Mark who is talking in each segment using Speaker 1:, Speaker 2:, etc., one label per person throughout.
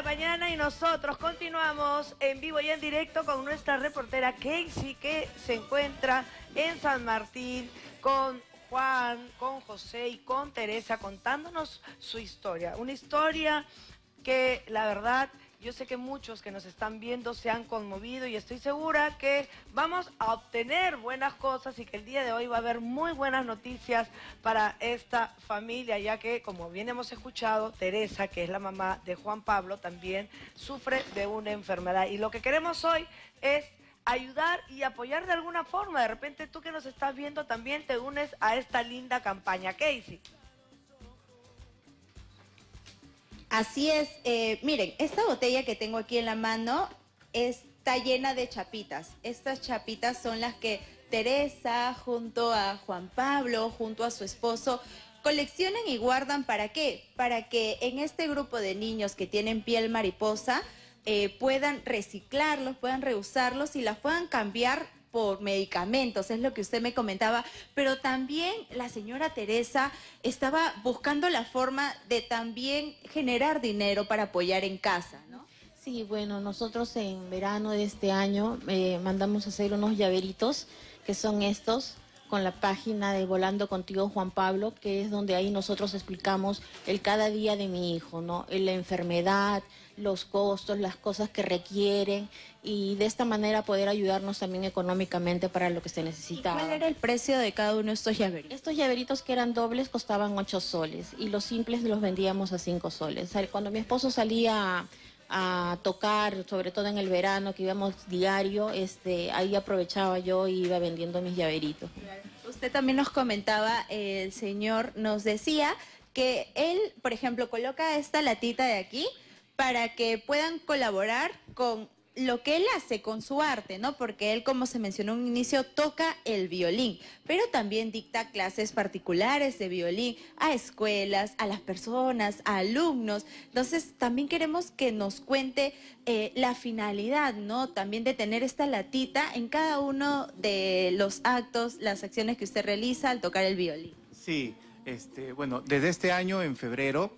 Speaker 1: mañana y nosotros continuamos en vivo y en directo con nuestra reportera Casey, que se encuentra en San Martín con Juan, con José y con Teresa contándonos su historia. Una historia que la verdad yo sé que muchos que nos están viendo se han conmovido y estoy segura que vamos a obtener buenas cosas y que el día de hoy va a haber muy buenas noticias para esta familia, ya que, como bien hemos escuchado, Teresa, que es la mamá de Juan Pablo, también sufre de una enfermedad. Y lo que queremos hoy es ayudar y apoyar de alguna forma. De repente tú que nos estás viendo también te unes a esta linda campaña. Casey.
Speaker 2: Así es, miren, esta botella que tengo aquí en la mano está llena de chapitas. Estas chapitas son las que Teresa, junto a Juan Pablo, junto a su esposo, coleccionan y guardan. ¿Para qué? Para que en este grupo de niños que tienen piel mariposa puedan reciclarlos, puedan reusarlos y las puedan cambiar por medicamentos, es lo que usted me comentaba, pero también la señora Teresa estaba buscando la forma de también generar dinero para apoyar en casa, ¿no?
Speaker 3: Sí, bueno, nosotros en verano de este año mandamos a hacer unos llaveritos, que son estos, con la página de Volando Contigo Juan Pablo, que es donde ahí nosotros explicamos el cada día de mi hijo, ¿no? La enfermedad, los costos, las cosas que requieren, y de esta manera poder ayudarnos también económicamente para lo que se necesitaba.
Speaker 2: ¿Y cuál era el precio de cada uno de estos llaveritos?
Speaker 3: Estos llaveritos que eran dobles costaban 8 soles y los simples los vendíamos a 5 soles. Cuando mi esposo salía a tocar, sobre todo en el verano, que íbamos diario, ahí aprovechaba yo y iba vendiendo mis llaveritos.
Speaker 2: Usted también nos comentaba, el señor nos decía que él, por ejemplo, coloca esta latita de aquí para que puedan colaborar con lo que él hace con su arte, ¿no? Porque él, como se mencionó en un inicio, toca el violín, pero también dicta clases particulares de violín a escuelas, a las personas, a alumnos. Entonces, también queremos que nos cuente la finalidad, ¿no? También de tener esta latita en cada uno de los actos, las acciones que usted realiza al tocar el violín.
Speaker 4: Sí, bueno, desde este año, en febrero,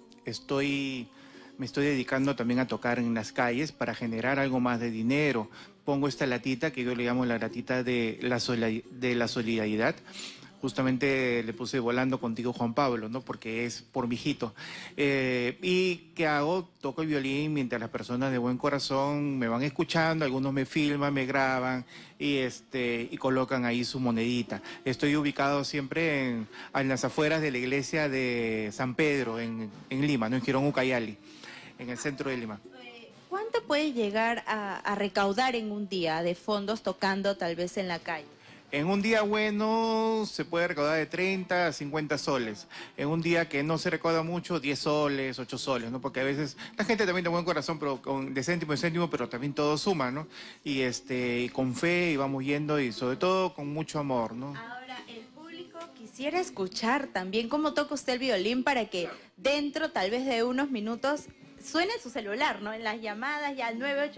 Speaker 4: me estoy dedicando también a tocar en las calles para generar algo más de dinero. Pongo esta latita, que yo le llamo la latita de la solidaridad. Justamente le puse Volando Contigo Juan Pablo, ¿no? Porque es por mi hijito. ¿Y qué hago? Toco el violín mientras las personas de buen corazón me van escuchando, algunos me filman, me graban y colocan ahí su monedita. Estoy ubicado siempre en las afueras de la iglesia de San Pedro, en Lima, ¿no? En Girón Ucayali, en el centro de Lima.
Speaker 2: ¿Cuánto puede llegar a recaudar en un día de fondos tocando tal vez en la calle?
Speaker 4: En un día bueno se puede recaudar de 30 a 50 soles. En un día que no se recauda mucho, 10 soles, 8 soles, ¿no? Porque a veces la gente también de buen corazón, pero de céntimo en céntimo, pero también todo suma, ¿no? Y con fe y vamos yendo y sobre todo con mucho amor, ¿no?
Speaker 2: Ahora, el público quisiera escuchar también cómo toca usted el violín para que dentro tal vez de unos minutos suene su celular, ¿no? En las llamadas ya al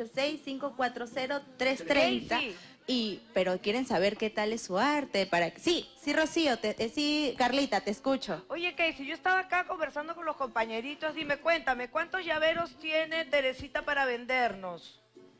Speaker 2: 986-540-330. Pero quieren saber qué tal es su arte. Sí, Rocío, sí, Carlita, te escucho.
Speaker 1: Oye, Casey, yo estaba acá conversando con los compañeritos. Dime, cuéntame, ¿cuántos llaveros tiene Teresita para vendernos?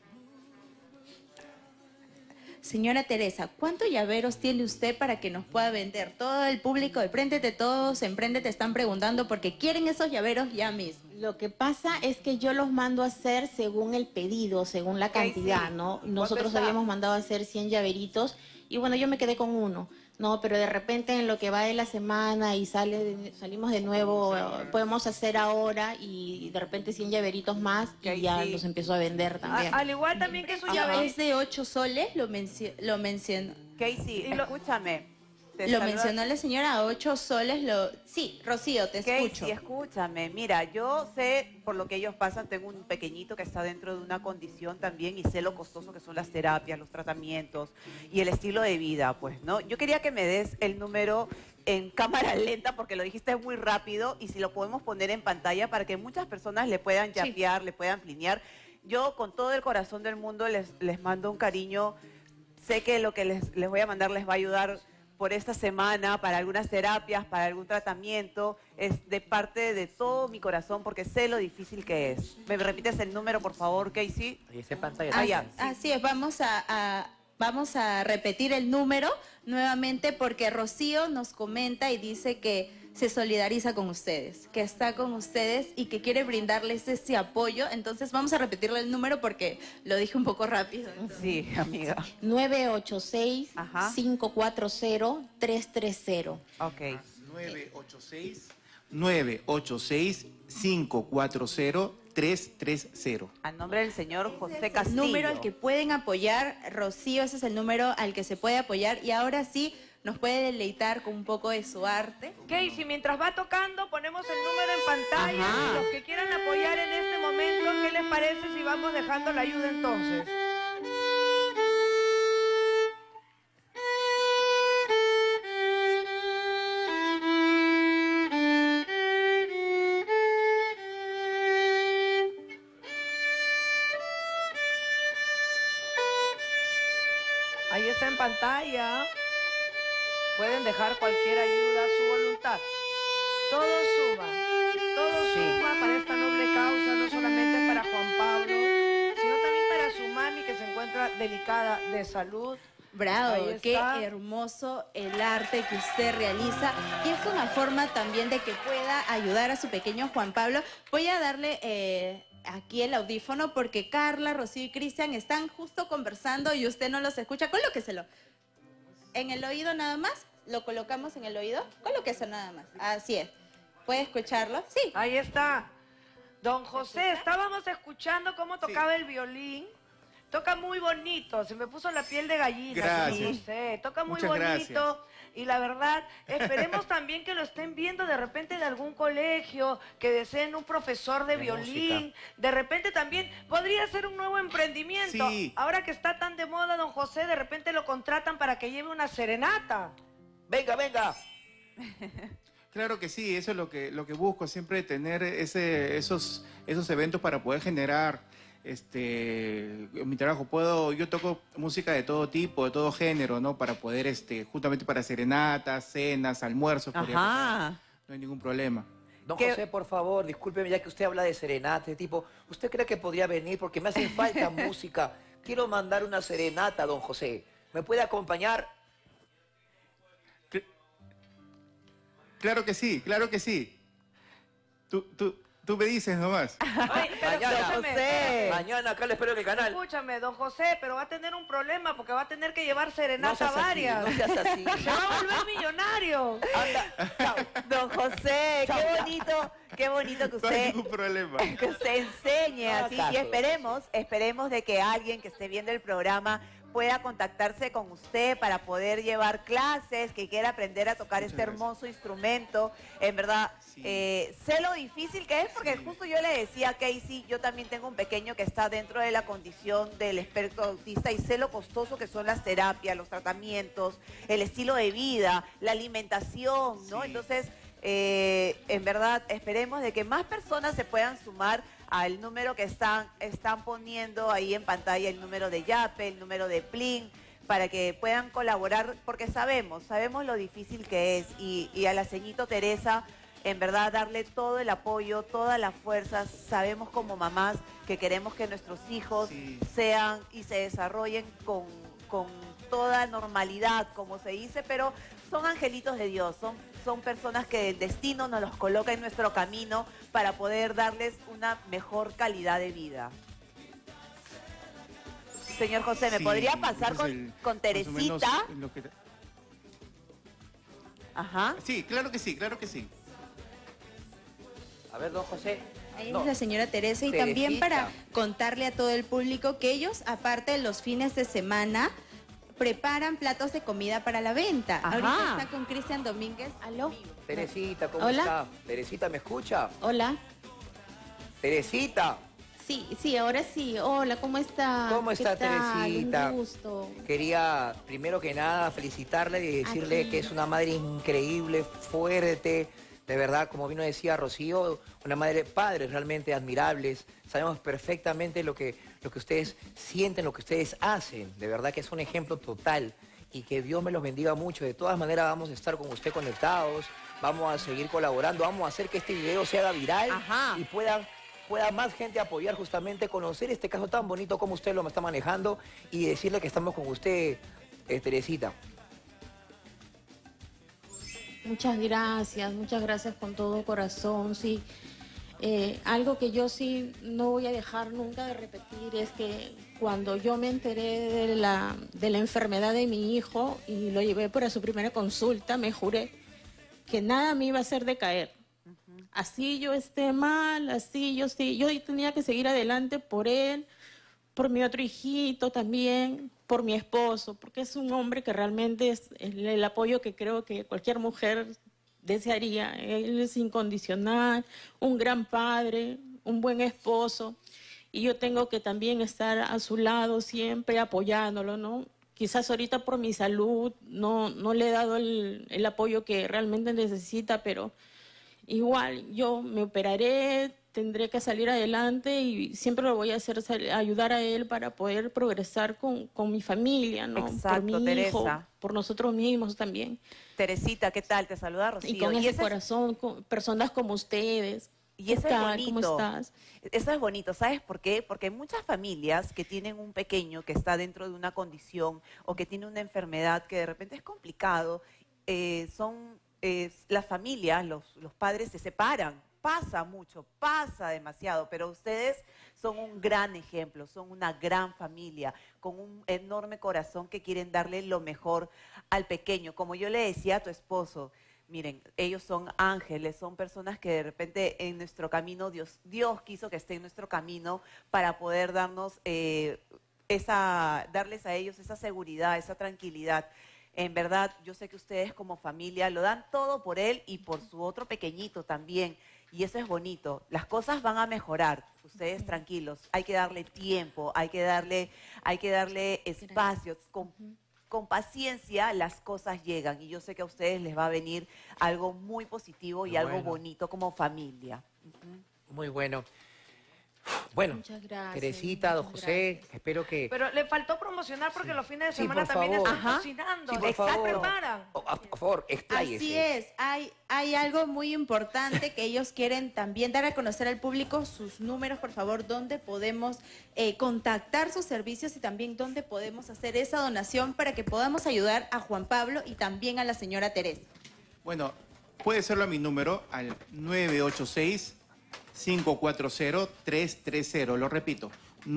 Speaker 2: Señora Teresa, ¿cuántos llaveros tiene usted para que nos pueda vender? Todo el público de Préndete Todos, Emprende, están preguntando porque quieren esos llaveros ya mismo.
Speaker 3: Lo que pasa es que yo los mando a hacer según el pedido, según la cantidad, ¿no? Nosotros habíamos mandado a hacer 100 llaveritos y bueno, yo me quedé con uno, ¿no? Pero de repente en lo que va de la semana y salimos de nuevo, podemos hacer ahora y de repente 100 llaveritos más y ya los empiezo a vender también.
Speaker 1: Al igual también que su
Speaker 2: llavero. Es de 8 soles, lo mencionó.
Speaker 5: Casey, escúchame.
Speaker 2: Lo mencionó la señora a 8 soles. Sí, Rocío, te escucho.
Speaker 5: Sí, escúchame. Mira, yo sé por lo que ellos pasan. Tengo un pequeñito que está dentro de una condición también y sé lo costoso que son las terapias, los tratamientos y el estilo de vida, pues, ¿no? Yo quería que me des el número en cámara lenta porque lo dijiste muy rápido y si lo podemos poner en pantalla para que muchas personas le puedan yapear, le puedan plinear. Yo con todo el corazón del mundo les mando un cariño. Sé que lo que les voy a mandar les va a ayudar por esta semana, para algunas terapias, para algún tratamiento. Es de parte de todo mi corazón porque sé lo difícil que es. ¿Me repites el número, por favor, Casey?
Speaker 6: Ahí está en pantalla.
Speaker 2: Así es, vamos a repetir el número nuevamente porque Rocío nos comenta y dice que se solidariza con ustedes, que está con ustedes y que quiere brindarles ese apoyo. Entonces vamos a repetirle el número porque lo dije un poco rápido.
Speaker 5: Sí, amiga.
Speaker 3: 986-540-330.
Speaker 5: Ok.
Speaker 4: 986-540-330.
Speaker 5: A nombre del señor José Castillo.
Speaker 2: Número al que pueden apoyar, Rocío, ese es el número al que se puede apoyar y ahora sí nos puede deleitar con un poco de su arte.
Speaker 1: Casey, mientras va tocando, ponemos el número en pantalla.
Speaker 5: Ajá.
Speaker 1: Los que quieran apoyar en este momento, ¿qué les parece si vamos dejando la ayuda entonces? Ahí está en pantalla. Pueden dejar cualquier ayuda a su voluntad. Todo suma para esta noble causa, no solamente para Juan Pablo, sino también para su mami que se encuentra delicada de salud.
Speaker 2: Bravo,
Speaker 1: Ahí
Speaker 2: qué
Speaker 1: está.
Speaker 2: hermoso el arte que usted realiza y es una forma también de que pueda ayudar a su pequeño Juan Pablo. Voy a darle aquí el audífono porque Carla, Rocío y Cristian están justo conversando y usted no los escucha. Colóqueselo. En el oído nada más, lo colocamos en el oído, colóqueselo nada más. Así es. ¿Puede escucharlo? Sí.
Speaker 1: Ahí está. Don José, estábamos escuchando cómo tocaba el violín. Toca muy bonito, se me puso la piel de gallina.
Speaker 4: Gracias.
Speaker 1: Don José. Toca muy
Speaker 4: Muchas
Speaker 1: bonito.
Speaker 4: gracias.
Speaker 1: Y la verdad, esperemos también que lo estén viendo de repente de algún colegio, que deseen un profesor de violín. De repente también podría ser un nuevo emprendimiento.
Speaker 4: Sí.
Speaker 1: Ahora que está tan de moda, don José, de repente lo contratan para que lleve una serenata.
Speaker 6: Venga, venga.
Speaker 4: Claro que sí, eso es lo que busco, siempre tener esos eventos para poder generar mi trabajo. Yo toco música de todo tipo, de todo género, ¿no? Para poder, justamente para serenatas, cenas, almuerzos, podría tocar.
Speaker 5: Ajá.
Speaker 4: No hay ningún problema.
Speaker 6: Don
Speaker 5: ¿Qué?
Speaker 6: José, por favor, discúlpeme, ya que usted habla de serenata, de tipo, ¿usted cree que podría venir? Porque me hace falta música. Quiero mandar una serenata, don José. ¿Me puede acompañar?
Speaker 4: Claro que sí, claro que sí. Tú me dices nomás.
Speaker 1: Ay, pero
Speaker 6: Mañana,
Speaker 1: escúchame,
Speaker 6: Mañana acá le espero en el canal.
Speaker 1: escúchame, don José, pero va a tener un problema porque va a tener que llevar
Speaker 6: No
Speaker 1: serenata
Speaker 6: seas así,
Speaker 1: varias.
Speaker 6: no seas así.
Speaker 1: Se va a volver millonario.
Speaker 6: Anda, chao.
Speaker 5: Don José,
Speaker 6: Chao,
Speaker 5: qué bonito que
Speaker 4: No hay
Speaker 5: usted,
Speaker 4: ningún problema.
Speaker 5: que usted enseñe
Speaker 6: No,
Speaker 5: así.
Speaker 6: acaso.
Speaker 5: Y esperemos de que alguien que esté viendo el programa pueda contactarse con usted para poder llevar clases, que quiera aprender a tocar
Speaker 4: Muchas
Speaker 5: este
Speaker 4: gracias.
Speaker 5: hermoso instrumento. En verdad,
Speaker 4: Sí.
Speaker 5: sé lo difícil que es, porque
Speaker 4: Sí.
Speaker 5: justo yo le decía a Casey, yo también tengo un pequeño que está dentro de la condición del espectro autista y sé lo costoso que son las terapias, los tratamientos, el estilo de vida, la alimentación, ¿no?
Speaker 4: Sí.
Speaker 5: Entonces, en verdad, esperemos de que más personas se puedan sumar al número que están poniendo ahí en pantalla, el número de Yape, el número de Plin, para que puedan colaborar, porque sabemos lo difícil que es. Y a la ceñito Teresa, en verdad, darle todo el apoyo, toda la fuerza. Sabemos como mamás que queremos que nuestros hijos
Speaker 4: Sí.
Speaker 5: sean y se desarrollen con toda normalidad, como se dice, pero son angelitos de Dios, son personas que el destino nos los coloca en nuestro camino para poder darles una mejor calidad de vida. Señor José, ¿me
Speaker 4: Sí,
Speaker 5: podría pasar
Speaker 4: ese es
Speaker 5: con
Speaker 4: más o menos
Speaker 5: Teresita?
Speaker 4: lo que-
Speaker 5: Ajá.
Speaker 4: Sí, claro que sí, claro que sí.
Speaker 6: A ver, don José.
Speaker 2: Ahí
Speaker 6: No.
Speaker 2: es la señora Teresa y
Speaker 6: Teresita.
Speaker 2: también para contarle a todo el público que ellos, aparte de los fines de semana, preparan platos de comida para la venta.
Speaker 5: Ajá.
Speaker 2: Ahorita está con Cristian Domínguez.
Speaker 3: ¿Aló?
Speaker 6: Teresita, ¿cómo
Speaker 3: Hola.
Speaker 6: está? Teresita, ¿me escucha?
Speaker 3: Hola.
Speaker 6: Teresita,
Speaker 3: Sí, ahora sí. Hola, ¿cómo está?
Speaker 6: ¿Cómo está,
Speaker 3: ¿Qué tal?
Speaker 6: Teresita?
Speaker 3: Un gusto.
Speaker 6: quería primero que nada felicitarle y decirle
Speaker 3: Aquí.
Speaker 6: que es una madre increíble, fuerte, de verdad, como vino decía Rocío, una madre, padres realmente admirables. Sabemos perfectamente lo que ustedes sienten, lo que ustedes hacen, de verdad que es un ejemplo total. y que Dios me los bendiga mucho. De todas maneras vamos a estar con usted conectados, vamos a seguir colaborando, vamos a hacer que este video se haga viral y pueda más gente apoyar, justamente conocer este caso tan bonito como usted lo está manejando y decirle que estamos con usted, Teresita.
Speaker 3: Muchas gracias con todo corazón, sí. Algo que yo sí no voy a dejar nunca de repetir es que cuando yo me enteré de la enfermedad de mi hijo y lo llevé para su primera consulta, me juré que nada me iba a hacer decaer. Así yo esté mal, así yo tenía que seguir adelante por él, por mi otro hijito también, por mi esposo, porque es un hombre que realmente es el apoyo que creo que cualquier mujer desearía. Él es incondicional, un gran padre, un buen esposo, y yo tengo que también estar a su lado siempre apoyándolo, ¿no? Quizás ahorita por mi salud no le he dado el apoyo que realmente necesita, pero igual yo me operaré, tendré que salir adelante y siempre lo voy a hacer, ayudar a él para poder progresar con mi familia, ¿no?
Speaker 5: Exacto,
Speaker 3: por mi hijo,
Speaker 5: Teresa.
Speaker 3: por nosotros mismos también.
Speaker 5: Teresita, ¿qué tal? Te saluda Rocío.
Speaker 3: Y con ese corazón, con personas como ustedes.
Speaker 5: Y eso es bonito.
Speaker 3: ¿Cómo estás?
Speaker 5: Eso es bonito, ¿sabes por qué? Porque hay muchas familias que tienen un pequeño que está dentro de una condición o que tiene una enfermedad que de repente es complicado. Las familias, los padres se separan. Pasa mucho, pasa demasiado, pero ustedes son un gran ejemplo, son una gran familia, con un enorme corazón que quieren darle lo mejor al pequeño. Como yo le decía a tu esposo, miren, ellos son ángeles, son personas que de repente en nuestro camino, Dios quiso que esté en nuestro camino para poder darnos darles a ellos esa seguridad, esa tranquilidad. En verdad, yo sé que ustedes como familia lo dan todo por él y por su otro pequeñito también. Y eso es bonito. Las cosas van a mejorar. Ustedes tranquilos. Hay que darle tiempo, hay que darle espacio. Con paciencia las cosas llegan. Y yo sé que a ustedes les va a venir algo muy positivo y algo bonito como familia.
Speaker 6: Muy bueno. Bueno,
Speaker 3: Muchas gracias,
Speaker 6: Teresita, don José, espero que...
Speaker 1: Pero le faltó promocionar porque los fines de
Speaker 6: Sí,
Speaker 1: semana
Speaker 6: por
Speaker 1: también
Speaker 6: favor.
Speaker 1: están cocinando.
Speaker 6: Sí, por
Speaker 1: ¿Se
Speaker 6: favor.
Speaker 1: preparan?
Speaker 6: Por favor, expláyese.
Speaker 2: Así es, hay algo muy importante que ellos quieren también dar a conocer al público, sus números, por favor, dónde podemos contactar sus servicios y también dónde podemos hacer esa donación para que podamos ayudar a Juan Pablo y también a la señora Teresa.
Speaker 4: Bueno, puede serlo a mi número, al 986-540-330. Lo repito,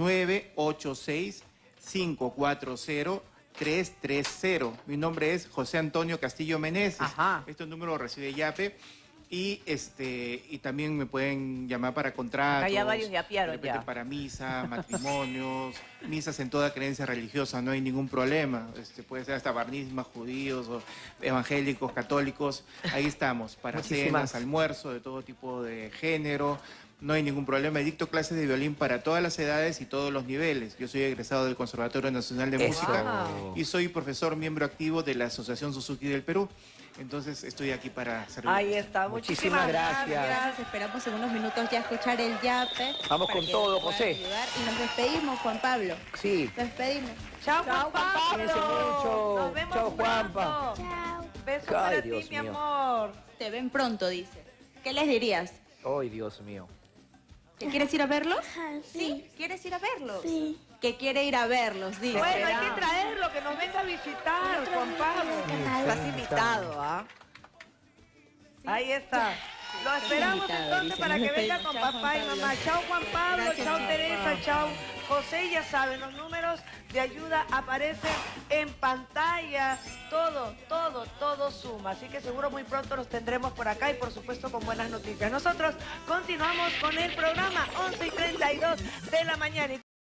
Speaker 4: 986-540-330. Mi nombre es José Antonio Castillo Meneses.
Speaker 5: Ajá.
Speaker 4: Este número lo recibe Yape. Y también me pueden llamar para contratos.
Speaker 5: Acá ya varios yapearon
Speaker 4: de repente
Speaker 5: ya.
Speaker 4: para misas, matrimonios, misas en toda creencia religiosa, no hay ningún problema. Puede ser hasta barnismas, judíos, o evangélicos, católicos. Ahí estamos, para
Speaker 6: Muchísimas.
Speaker 4: cenas, almuerzo, de todo tipo de género. No hay ningún problema. Dicto clases de violín para todas las edades y todos los niveles. Yo soy egresado del Conservatorio Nacional de
Speaker 6: Eso.
Speaker 4: Música y soy profesor miembro activo de la Asociación Suzuki del Perú. Entonces estoy aquí para servir.
Speaker 1: Ahí está.
Speaker 6: Muchísimas gracias.
Speaker 2: Gracias, esperamos en unos minutos ya escuchar el yape.
Speaker 6: Vamos
Speaker 2: para
Speaker 6: con
Speaker 2: que
Speaker 6: todo,
Speaker 2: nos pueda
Speaker 6: José.
Speaker 2: ayudar. Y nos despedimos, Juan Pablo.
Speaker 6: Sí.
Speaker 2: Nos despedimos.
Speaker 1: Chao, Juan Pablo.
Speaker 6: Cuídense mucho.
Speaker 1: Nos vemos
Speaker 6: Chao, Juanpa.
Speaker 1: pronto. Besos
Speaker 6: Ay,
Speaker 1: para
Speaker 6: Dios
Speaker 1: ti, mi
Speaker 6: mío.
Speaker 1: amor.
Speaker 2: Te ven pronto, dice. ¿Qué les dirías?
Speaker 6: Ay, Dios mío.
Speaker 2: ¿Que quieres ir a verlos?
Speaker 7: Sí.
Speaker 2: ¿Quieres ir a verlos?
Speaker 7: Sí.
Speaker 2: Que quiere ir a verlos, dice.
Speaker 1: Bueno, hay que traerlo, que nos venga a visitar, Juan Pablo.
Speaker 5: Estás invitado, ¿ah?
Speaker 1: Ahí está. Lo esperamos
Speaker 2: invitado,
Speaker 1: entonces
Speaker 2: dice.
Speaker 1: para
Speaker 2: Nos
Speaker 1: que venga
Speaker 2: despedimos.
Speaker 1: con
Speaker 2: Chao,
Speaker 1: papá
Speaker 2: Juan
Speaker 1: y
Speaker 2: Pablo.
Speaker 1: mamá. Chao Juan Pablo,
Speaker 2: Gracias,
Speaker 1: chao
Speaker 2: Juan
Speaker 1: Teresa,
Speaker 2: Pablo.
Speaker 1: chao José. Ya saben, los números de ayuda aparecen en pantalla. Todo suma. Así que seguro muy pronto los tendremos por acá y por supuesto con buenas noticias. Nosotros continuamos con el programa 11:32 de la mañana.